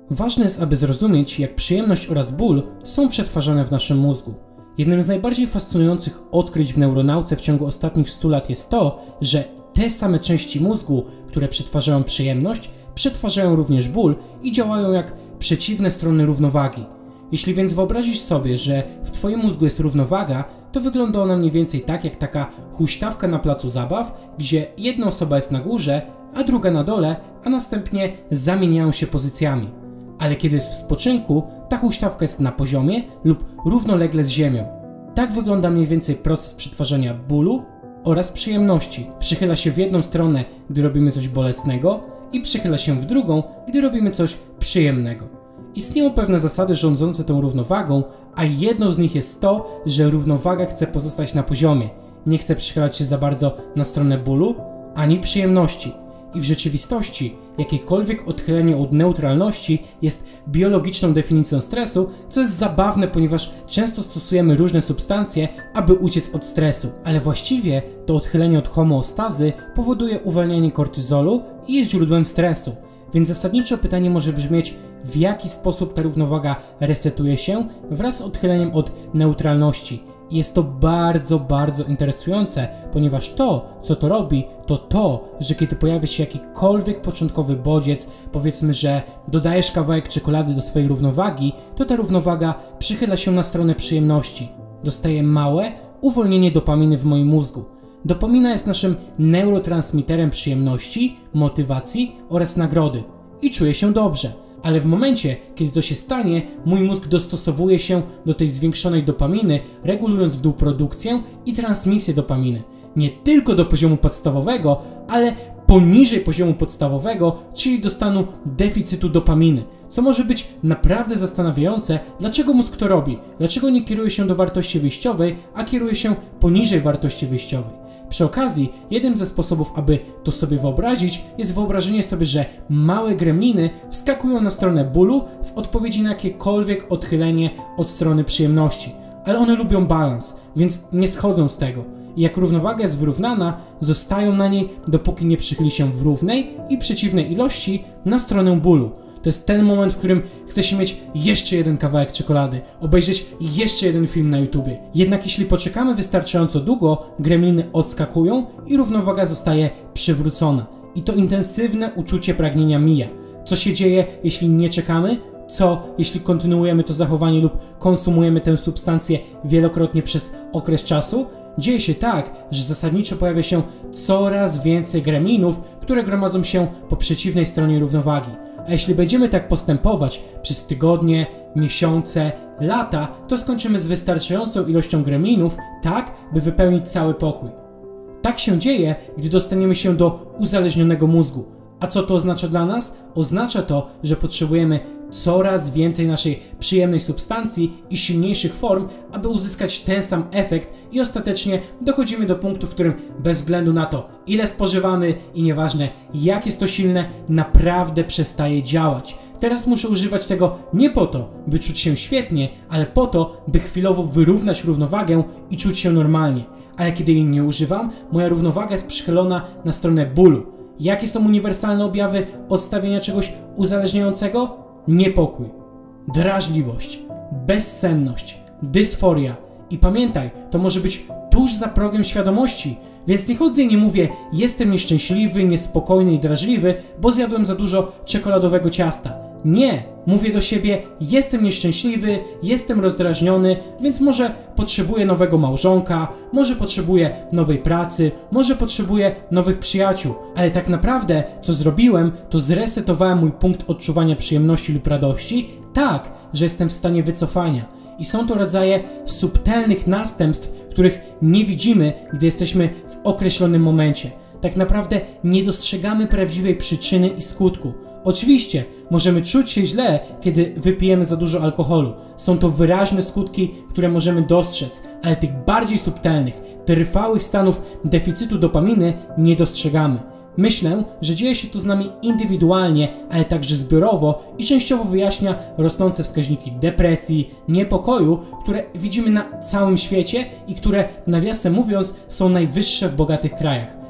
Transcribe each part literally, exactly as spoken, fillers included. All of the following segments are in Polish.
Ważne jest, aby zrozumieć, jak przyjemność oraz ból są przetwarzane w naszym mózgu. Jednym z najbardziej fascynujących odkryć w neuronauce w ciągu ostatnich stu lat jest to, że te same części mózgu, które przetwarzają przyjemność, przetwarzają również ból i działają jak przeciwne strony równowagi. Jeśli więc wyobrazisz sobie, że w twoim mózgu jest równowaga, to wygląda ona mniej więcej tak jak taka huśtawka na placu zabaw, gdzie jedna osoba jest na górze, a druga na dole, a następnie zamieniają się pozycjami. Ale kiedy jest w spoczynku, ta huśtawka jest na poziomie lub równolegle z ziemią. Tak wygląda mniej więcej proces przetwarzania bólu oraz przyjemności. Przychyla się w jedną stronę, gdy robimy coś bolesnego i przychyla się w drugą, gdy robimy coś przyjemnego. Istnieją pewne zasady rządzące tą równowagą, a jedną z nich jest to, że równowaga chce pozostać na poziomie. Nie chce przychylać się za bardzo na stronę bólu, ani przyjemności. I w rzeczywistości jakiekolwiek odchylenie od neutralności jest biologiczną definicją stresu, co jest zabawne, ponieważ często stosujemy różne substancje, aby uciec od stresu. Ale właściwie to odchylenie od homeostazy powoduje uwalnianie kortyzolu i jest źródłem stresu. Więc zasadniczo pytanie może brzmieć, w jaki sposób ta równowaga resetuje się wraz z odchyleniem od neutralności. Jest to bardzo, bardzo interesujące, ponieważ to, co to robi, to to, że kiedy pojawia się jakikolwiek początkowy bodziec, powiedzmy, że dodajesz kawałek czekolady do swojej równowagi, to ta równowaga przychyla się na stronę przyjemności. Dostaję małe uwolnienie dopaminy w moim mózgu. Dopamina jest naszym neurotransmiterem przyjemności, motywacji oraz nagrody i czuję się dobrze. Ale w momencie, kiedy to się stanie, mój mózg dostosowuje się do tej zwiększonej dopaminy, regulując w dół produkcję i transmisję dopaminy. Nie tylko do poziomu podstawowego, ale poniżej poziomu podstawowego, czyli do stanu deficytu dopaminy. Co może być naprawdę zastanawiające, dlaczego mózg to robi, dlaczego nie kieruje się do wartości wyjściowej, a kieruje się poniżej wartości wyjściowej. Przy okazji, jednym ze sposobów, aby to sobie wyobrazić, jest wyobrażenie sobie, że małe gremliny wskakują na stronę bólu w odpowiedzi na jakiekolwiek odchylenie od strony przyjemności. Ale one lubią balans, więc nie schodzą z tego. I jak równowaga jest wyrównana, zostają na niej, dopóki nie przychyli się w równej i przeciwnej ilości na stronę bólu. To jest ten moment, w którym chce się mieć jeszcze jeden kawałek czekolady, obejrzeć jeszcze jeden film na YouTubie. Jednak jeśli poczekamy wystarczająco długo, gremliny odskakują i równowaga zostaje przywrócona. I to intensywne uczucie pragnienia mija. Co się dzieje, jeśli nie czekamy? Co, jeśli kontynuujemy to zachowanie lub konsumujemy tę substancję wielokrotnie przez okres czasu? Dzieje się tak, że zasadniczo pojawia się coraz więcej gremlinów, które gromadzą się po przeciwnej stronie równowagi. A jeśli będziemy tak postępować przez tygodnie, miesiące, lata, to skończymy z wystarczającą ilością gremlinów, tak by wypełnić cały pokój. Tak się dzieje, gdy dostaniemy się do uzależnionego mózgu. A co to oznacza dla nas? Oznacza to, że potrzebujemy coraz więcej naszej przyjemnej substancji i silniejszych form, aby uzyskać ten sam efekt i ostatecznie dochodzimy do punktu, w którym bez względu na to, ile spożywamy i nieważne jak jest to silne, naprawdę przestaje działać. Teraz muszę używać tego nie po to, by czuć się świetnie, ale po to, by chwilowo wyrównać równowagę i czuć się normalnie. Ale kiedy jej nie używam, moja równowaga jest przychylona na stronę bólu. Jakie są uniwersalne objawy odstawienia czegoś uzależniającego? Niepokój, drażliwość, bezsenność, dysforia. I pamiętaj, to może być tuż za progiem świadomości, więc nie chodzę i nie mówię, jestem nieszczęśliwy, niespokojny i drażliwy, bo zjadłem za dużo czekoladowego ciasta. Nie, mówię do siebie, jestem nieszczęśliwy, jestem rozdrażniony, więc może potrzebuję nowego małżonka, może potrzebuję nowej pracy, może potrzebuję nowych przyjaciół. Ale tak naprawdę, co zrobiłem, to zresetowałem mój punkt odczuwania przyjemności lub radości tak, że jestem w stanie wycofania. I są to rodzaje subtelnych następstw, których nie widzimy, gdy jesteśmy w określonym momencie. Tak naprawdę nie dostrzegamy prawdziwej przyczyny i skutku. Oczywiście możemy czuć się źle, kiedy wypijemy za dużo alkoholu. Są to wyraźne skutki, które możemy dostrzec, ale tych bardziej subtelnych, trwałych stanów deficytu dopaminy nie dostrzegamy. Myślę, że dzieje się to z nami indywidualnie, ale także zbiorowo i częściowo wyjaśnia rosnące wskaźniki depresji, niepokoju, które widzimy na całym świecie i które, nawiasem mówiąc, są najwyższe w bogatych krajach.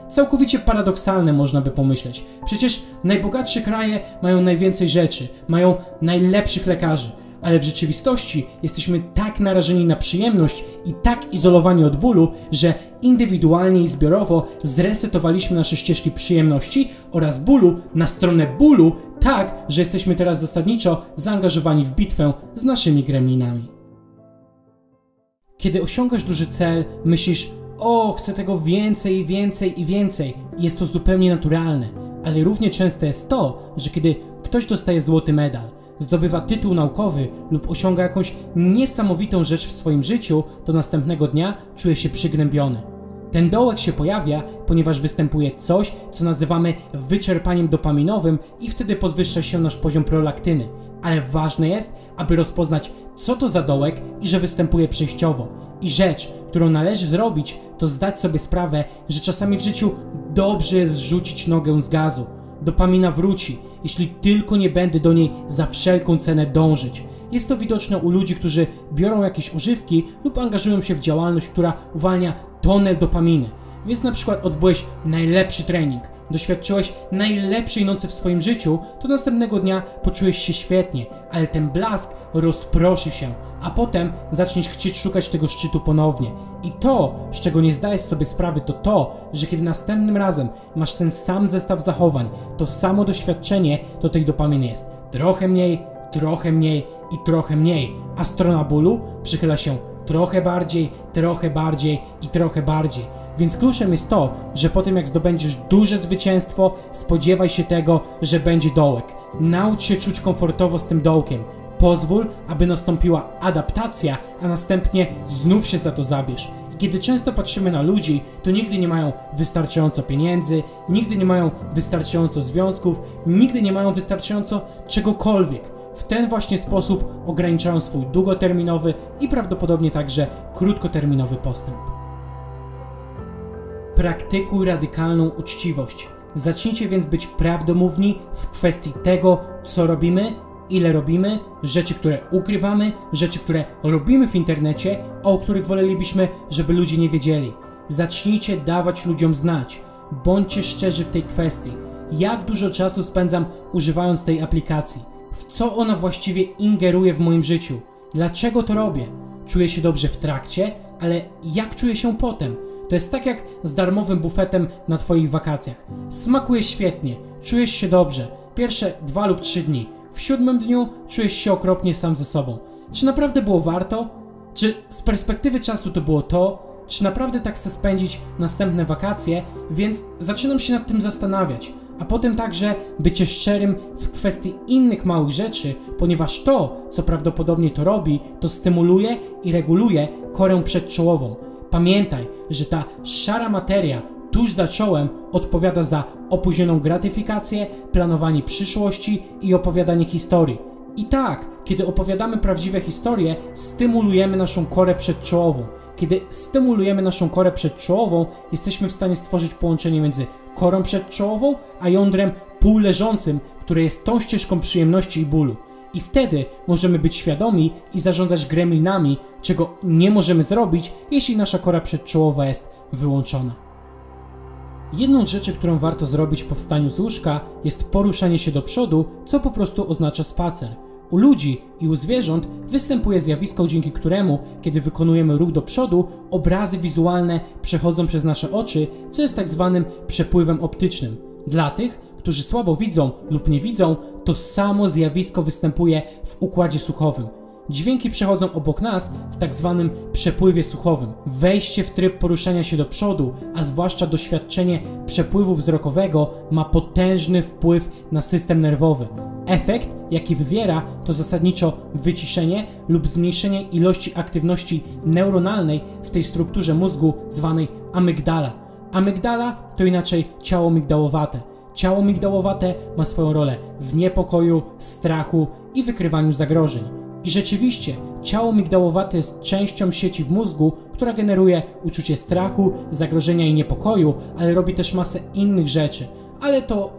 Całkowicie paradoksalne, można by pomyśleć. Przecież najbogatsze kraje mają najwięcej rzeczy, mają najlepszych lekarzy, ale w rzeczywistości jesteśmy tak narażeni na przyjemność i tak izolowani od bólu, że indywidualnie i zbiorowo zresetowaliśmy nasze ścieżki przyjemności oraz bólu na stronę bólu, tak, że jesteśmy teraz zasadniczo zaangażowani w bitwę z naszymi gremlinami. Kiedy osiągasz duży cel, myślisz: o, chcę tego więcej, więcej i więcej. I jest to zupełnie naturalne, ale równie częste jest to, że kiedy ktoś dostaje złoty medal, zdobywa tytuł naukowy lub osiąga jakąś niesamowitą rzecz w swoim życiu, to następnego dnia czuje się przygnębiony. Ten dołek się pojawia, ponieważ występuje coś, co nazywamy wyczerpaniem dopaminowym i wtedy podwyższa się nasz poziom prolaktyny. Ale ważne jest, aby rozpoznać, co to za dołek i że występuje przejściowo. I rzecz, którą należy zrobić, to zdać sobie sprawę, że czasami w życiu dobrze jest zrzucić nogę z gazu. Dopamina wróci, jeśli tylko nie będę do niej za wszelką cenę dążyć. Jest to widoczne u ludzi, którzy biorą jakieś używki lub angażują się w działalność, która uwalnia tonę dopaminy. Więc na przykład odbyłeś najlepszy trening, doświadczyłeś najlepszej nocy w swoim życiu, to następnego dnia poczujesz się świetnie, ale ten blask rozproszy się, a potem zaczniesz chcieć szukać tego szczytu ponownie. I to, z czego nie zdajesz sobie sprawy, to to, że kiedy następnym razem masz ten sam zestaw zachowań, to samo doświadczenie, to tej dopaminy jest trochę mniej, trochę mniej i trochę mniej, a strona bólu przychyla się trochę bardziej, trochę bardziej i trochę bardziej. Więc kluczem jest to, że po tym jak zdobędziesz duże zwycięstwo, spodziewaj się tego, że będzie dołek. Naucz się czuć komfortowo z tym dołkiem. Pozwól, aby nastąpiła adaptacja, a następnie znów się za to zabierz. I kiedy często patrzymy na ludzi, to nigdy nie mają wystarczająco pieniędzy, nigdy nie mają wystarczająco związków, nigdy nie mają wystarczająco czegokolwiek. W ten właśnie sposób ograniczają swój długoterminowy i prawdopodobnie także krótkoterminowy postęp. Praktykuj radykalną uczciwość. Zacznijcie więc być prawdomówni w kwestii tego, co robimy, ile robimy, rzeczy, które ukrywamy, rzeczy, które robimy w internecie, a o których wolelibyśmy, żeby ludzie nie wiedzieli. Zacznijcie dawać ludziom znać. Bądźcie szczerzy w tej kwestii. Jak dużo czasu spędzam używając tej aplikacji? W co ona właściwie ingeruje w moim życiu? Dlaczego to robię? Czuję się dobrze w trakcie, ale jak czuję się potem? To jest tak jak z darmowym bufetem na twoich wakacjach. Smakuje świetnie, czujesz się dobrze, pierwsze dwa lub trzy dni. W siódmym dniu czujesz się okropnie sam ze sobą. Czy naprawdę było warto? Czy z perspektywy czasu to było to? Czy naprawdę tak chcę spędzić następne wakacje? Więc zaczynam się nad tym zastanawiać. A potem także bycie szczerym w kwestii innych małych rzeczy, ponieważ to, co prawdopodobnie to robi, to stymuluje i reguluje korę przedczołową. Pamiętaj, że ta szara materia tuż za czołem odpowiada za opóźnioną gratyfikację, planowanie przyszłości i opowiadanie historii. I tak, kiedy opowiadamy prawdziwe historie, stymulujemy naszą korę przedczołową. Kiedy stymulujemy naszą korę przedczołową, jesteśmy w stanie stworzyć połączenie między korą przedczołową a jądrem półleżącym, które jest tą ścieżką przyjemności i bólu. I wtedy możemy być świadomi i zarządzać gremlinami, czego nie możemy zrobić, jeśli nasza kora przedczołowa jest wyłączona. Jedną z rzeczy, którą warto zrobić po wstaniu z łóżka, jest poruszanie się do przodu, co po prostu oznacza spacer. U ludzi i u zwierząt występuje zjawisko, dzięki któremu, kiedy wykonujemy ruch do przodu, obrazy wizualne przechodzą przez nasze oczy, co jest tak zwanym przepływem optycznym. Dla tych, którzy słabo widzą lub nie widzą, to samo zjawisko występuje w układzie słuchowym. Dźwięki przechodzą obok nas w tak zwanym przepływie słuchowym. Wejście w tryb poruszania się do przodu, a zwłaszcza doświadczenie przepływu wzrokowego, ma potężny wpływ na system nerwowy. Efekt, jaki wywiera, to zasadniczo wyciszenie lub zmniejszenie ilości aktywności neuronalnej w tej strukturze mózgu zwanej amygdala. Amygdala to inaczej ciało migdałowate. Ciało migdałowate ma swoją rolę w niepokoju, strachu i wykrywaniu zagrożeń. I rzeczywiście, ciało migdałowate jest częścią sieci w mózgu, która generuje uczucie strachu, zagrożenia i niepokoju, ale robi też masę innych rzeczy. Ale to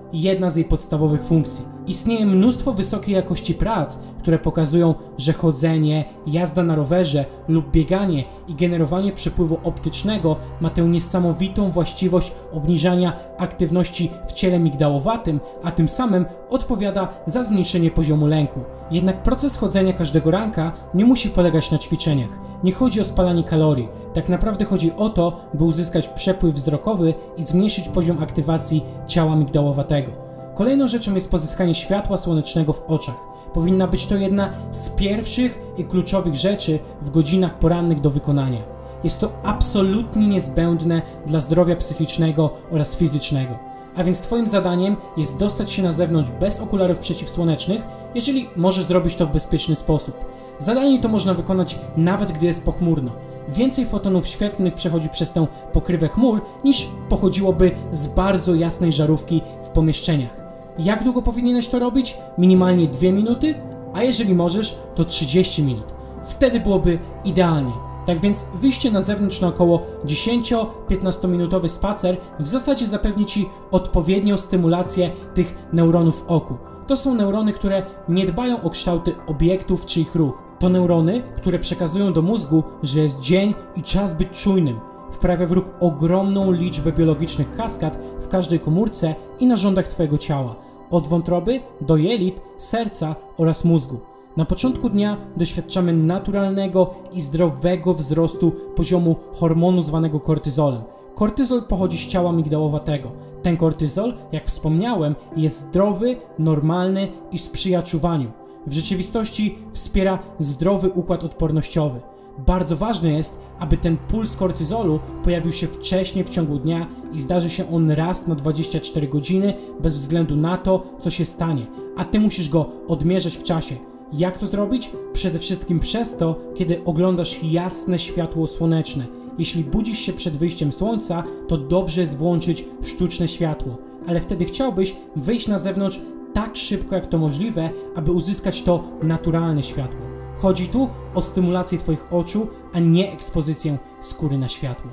jedna z jej podstawowych funkcji. Istnieje mnóstwo wysokiej jakości prac, które pokazują, że chodzenie, jazda na rowerze lub bieganie i generowanie przepływu optycznego ma tę niesamowitą właściwość obniżania aktywności w ciele migdałowatym, a tym samym odpowiada za zmniejszenie poziomu lęku. Jednak proces chodzenia każdego ranka nie musi polegać na ćwiczeniach. Nie chodzi o spalanie kalorii, tak naprawdę chodzi o to, by uzyskać przepływ wzrokowy i zmniejszyć poziom aktywacji ciała migdałowatego. Kolejną rzeczą jest pozyskanie światła słonecznego w oczach. Powinna być to jedna z pierwszych i kluczowych rzeczy w godzinach porannych do wykonania. Jest to absolutnie niezbędne dla zdrowia psychicznego oraz fizycznego. A więc Twoim zadaniem jest dostać się na zewnątrz bez okularów przeciwsłonecznych, jeżeli możesz zrobić to w bezpieczny sposób. Zadanie to można wykonać nawet gdy jest pochmurno. Więcej fotonów świetlnych przechodzi przez tę pokrywę chmur niż pochodziłoby z bardzo jasnej żarówki w pomieszczeniach. Jak długo powinieneś to robić? Minimalnie dwie minuty, a jeżeli możesz, to trzydzieści minut. Wtedy byłoby idealnie. Tak więc wyjście na zewnątrz na około dziesięcio-piętnastominutowy spacer w zasadzie zapewni Ci odpowiednią stymulację tych neuronów w oku. To są neurony, które nie dbają o kształty obiektów czy ich ruch. To neurony, które przekazują do mózgu, że jest dzień i czas być czujnym. Wprawia w ruch ogromną liczbę biologicznych kaskad w każdej komórce i narządach Twojego ciała. Od wątroby do jelit, serca oraz mózgu. Na początku dnia doświadczamy naturalnego i zdrowego wzrostu poziomu hormonu zwanego kortyzolem. Kortyzol pochodzi z ciała migdałowatego. Ten kortyzol, jak wspomniałem, jest zdrowy, normalny i sprzyja czuwaniu. W rzeczywistości wspiera zdrowy układ odpornościowy. Bardzo ważne jest, aby ten puls kortyzolu pojawił się wcześniej w ciągu dnia i zdarzy się on raz na dwadzieścia cztery godziny bez względu na to, co się stanie, a Ty musisz go odmierzać w czasie. Jak to zrobić? Przede wszystkim przez to, kiedy oglądasz jasne światło słoneczne. Jeśli budzisz się przed wyjściem słońca, to dobrze jest włączyć sztuczne światło, ale wtedy chciałbyś wyjść na zewnątrz tak szybko jak to możliwe, aby uzyskać to naturalne światło. Chodzi tu o stymulację Twoich oczu, a nie ekspozycję skóry na światło.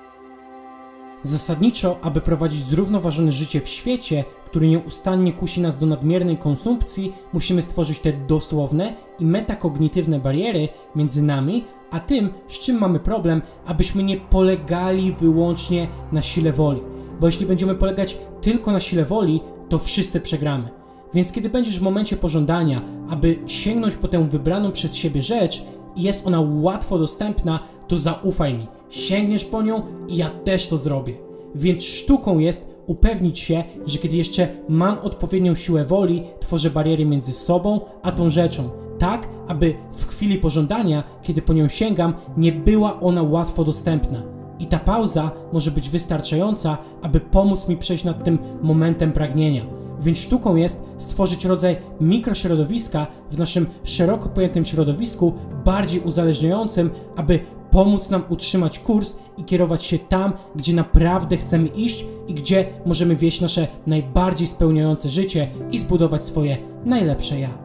Zasadniczo, aby prowadzić zrównoważone życie w świecie, który nieustannie kusi nas do nadmiernej konsumpcji, musimy stworzyć te dosłowne i metakognitywne bariery między nami a tym, z czym mamy problem, abyśmy nie polegali wyłącznie na sile woli. Bo jeśli będziemy polegać tylko na sile woli, to wszyscy przegramy. Więc kiedy będziesz w momencie pożądania, aby sięgnąć po tę wybraną przez siebie rzecz i jest ona łatwo dostępna, to zaufaj mi, sięgniesz po nią i ja też to zrobię. Więc sztuką jest upewnić się, że kiedy jeszcze mam odpowiednią siłę woli, tworzę bariery między sobą a tą rzeczą, tak aby w chwili pożądania, kiedy po nią sięgam, nie była ona łatwo dostępna. I ta pauza może być wystarczająca, aby pomóc mi przejść nad tym momentem pragnienia. Więc sztuką jest stworzyć rodzaj mikrośrodowiska w naszym szeroko pojętym środowisku, bardziej uzależniającym, aby pomóc nam utrzymać kurs i kierować się tam, gdzie naprawdę chcemy iść i gdzie możemy wieść nasze najbardziej spełniające życie i zbudować swoje najlepsze ja.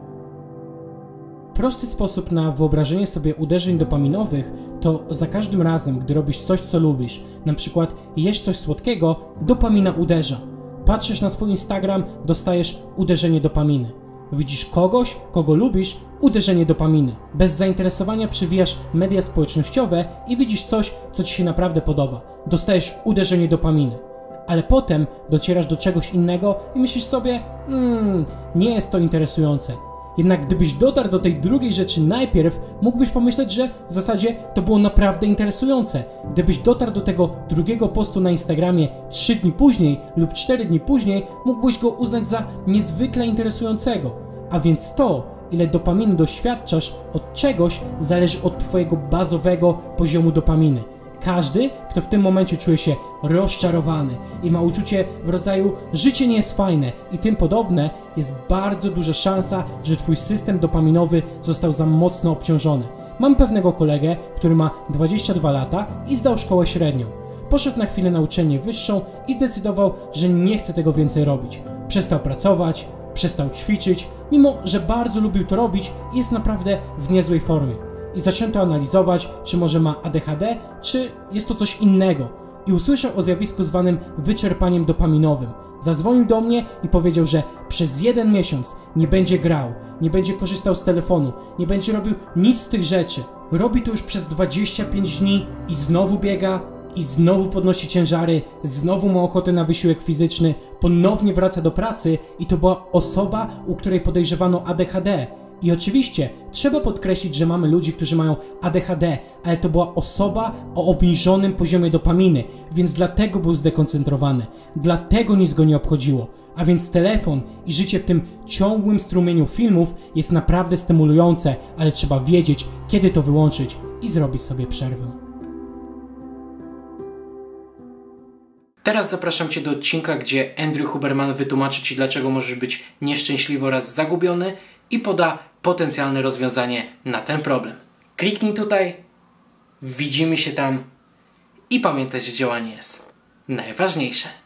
Prosty sposób na wyobrażenie sobie uderzeń dopaminowych to za każdym razem, gdy robisz coś, co lubisz, na przykład jesz coś słodkiego, dopamina uderza. Patrzysz na swój Instagram, dostajesz uderzenie dopaminy. Widzisz kogoś, kogo lubisz, uderzenie dopaminy. Bez zainteresowania przewijasz media społecznościowe i widzisz coś, co Ci się naprawdę podoba. Dostajesz uderzenie dopaminy. Ale potem docierasz do czegoś innego i myślisz sobie, mmm, nie jest to interesujące. Jednak gdybyś dotarł do tej drugiej rzeczy najpierw, mógłbyś pomyśleć, że w zasadzie to było naprawdę interesujące. Gdybyś dotarł do tego drugiego postu na Instagramie trzy dni później lub cztery dni później, mógłbyś go uznać za niezwykle interesującego. A więc to, ile dopaminy doświadczasz od czegoś, zależy od Twojego bazowego poziomu dopaminy. Każdy, kto w tym momencie czuje się rozczarowany i ma uczucie w rodzaju życie nie jest fajne i tym podobne, jest bardzo duża szansa, że Twój system dopaminowy został za mocno obciążony. Mam pewnego kolegę, który ma dwadzieścia dwa lata i zdał szkołę średnią. Poszedł na chwilę na uczelnię wyższą i zdecydował, że nie chce tego więcej robić. Przestał pracować, przestał ćwiczyć, mimo że bardzo lubił to robić i jest naprawdę w niezłej formie. I zaczęto analizować, czy może ma A D H D, czy jest to coś innego. i usłyszał o zjawisku zwanym wyczerpaniem dopaminowym. Zadzwonił do mnie i powiedział, że przez jeden miesiąc nie będzie grał, nie będzie korzystał z telefonu, nie będzie robił nic z tych rzeczy. Robi to już przez dwadzieścia pięć dni i znowu biega, i znowu podnosi ciężary, znowu ma ochotę na wysiłek fizyczny, ponownie wraca do pracy i to była osoba, u której podejrzewano A D H D. I oczywiście trzeba podkreślić, że mamy ludzi, którzy mają A D H D, ale to była osoba o obniżonym poziomie dopaminy, więc dlatego był zdekoncentrowany, dlatego nic go nie obchodziło. A więc telefon i życie w tym ciągłym strumieniu filmów jest naprawdę stymulujące, ale trzeba wiedzieć, kiedy to wyłączyć i zrobić sobie przerwę. Teraz zapraszam Cię do odcinka, gdzie Andrew Huberman wytłumaczy Ci, dlaczego możesz być nieszczęśliwy oraz zagubiony i poda potencjalne rozwiązanie na ten problem. Kliknij tutaj, widzimy się tam i pamiętaj, że działanie jest najważniejsze.